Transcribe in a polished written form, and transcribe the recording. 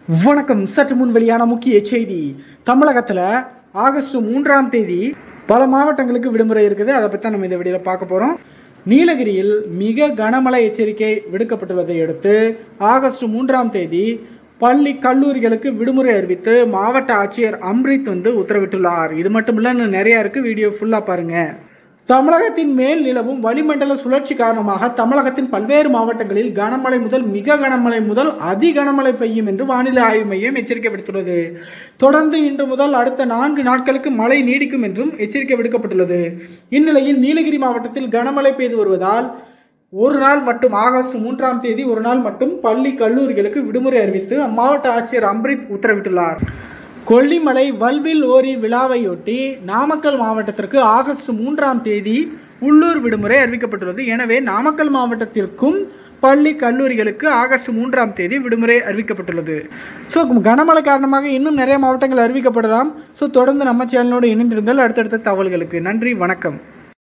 வணக்கம். சற்று முன் வெளியான முக்கிய செய்தி. தமிழகத்தில் ஆகஸ்ட் 3ஆம் தேதி பல மாவட்டங்களுக்கு விடுமுறை இருக்குது. அதை பற்றி நம்ம இந்த வீடியோவில் பார்க்க போகிறோம். நீலகிரியில் மிக கனமழை எச்சரிக்கை விடுக்கப்பட்டுள்ளதை அடுத்து ஆகஸ்ட் 3ஆம் தேதி பள்ளி கல்லூரிகளுக்கு விடுமுறை அறிவித்து மாவட்ட ஆட்சியர் அம்ரித் உத்தரவிட்டுள்ளார். இது மட்டும் இல்லை, இன்னும் நிறையா இருக்குது. வீடியோ ஃபுல்லாக பாருங்கள். தமிழகத்தின் மேல் நிலவும் வளிமண்டல சுழற்சி காரணமாக தமிழகத்தின் பல்வேறு மாவட்டங்களில் கனமழை முதல் மிக கனமழை முதல் அதி கனமழை பெய்யும் என்று வானிலை ஆய்வு மையம் எச்சரிக்கை விடுத்துள்ளது. தொடர்ந்து இன்று முதல் அடுத்த 4 நாட்களுக்கு மழை நீடிக்கும் என்றும் எச்சரிக்கை விடுக்கப்பட்டுள்ளது. இந்நிலையில் நீலகிரி மாவட்டத்தில் கனமழை பெய்து வருவதால் ஒரு நாள் மட்டும் ஆகஸ்ட் 3ஆம் தேதி ஒரு நாள் மட்டும் பள்ளி கல்லூரிகளுக்கு விடுமுறை அறிவித்து அம்மாவட்ட ஆட்சியர் அம்ரித் உத்தரவிட்டுள்ளார். கொல்லிமலை வல்வில் ஓரி விழாவையொட்டி நாமக்கல் மாவட்டத்திற்கு ஆகஸ்ட் 3ஆம் தேதி உள்ளூர் விடுமுறை அறிவிக்கப்பட்டுள்ளது. எனவே நாமக்கல் மாவட்டத்திற்கும் பள்ளி கல்லூரிகளுக்கு ஆகஸ்ட் 3ஆம் தேதி விடுமுறை அறிவிக்கப்பட்டுள்ளது. ஸோ கனமழை காரணமாக இன்னும் நிறைய மாவட்டங்கள் அறிவிக்கப்படலாம். ஸோ தொடர்ந்து நம்ம சேனலோடு இணைந்திருந்தால் அடுத்தடுத்த தகவல்களுக்கு நன்றி, வணக்கம்.